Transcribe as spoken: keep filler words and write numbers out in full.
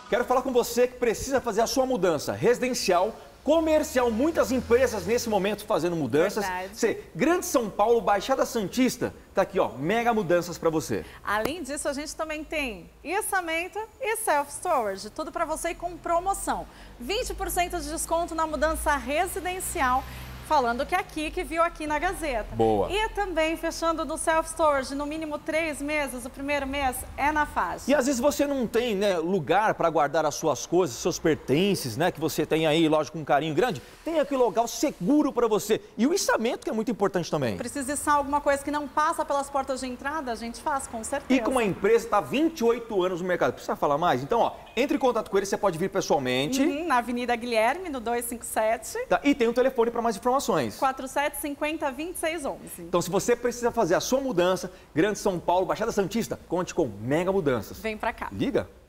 Quero falar com você que precisa fazer a sua mudança residencial, comercial, muitas empresas nesse momento fazendo mudanças. Verdade. Você, Grande São Paulo, Baixada Santista, tá aqui, ó, mega mudanças para você. Além disso, a gente também tem içamento e self-storage, tudo para você e com promoção. vinte por cento de desconto na mudança residencial, falando que é aqui, que viu aqui na Gazeta. Boa. E também fechando no self-storage, no mínimo três meses, o primeiro mês é na faixa. E às vezes você não tem, né, lugar para guardar as suas coisas, seus pertences, né, que você tem aí, lógico, com um carinho grande. Tem aquele local seguro para você. E o içamento, que é muito importante também. Precisa içar alguma coisa que não passa pelas portas de entrada, a gente faz, com certeza. E como a empresa está há vinte e oito anos no mercado, precisa falar mais? Então, ó, entre em contato com ele, você pode vir pessoalmente. Uhum, na Avenida Guilherme, no dois cinco sete. Tá? E tem um telefone para mais informações. quatro sete cinco zero, dois seis um um. Então, se você precisa fazer a sua mudança, Grande São Paulo, Baixada Santista, conte com Mega Mudanças. Vem pra cá. Liga!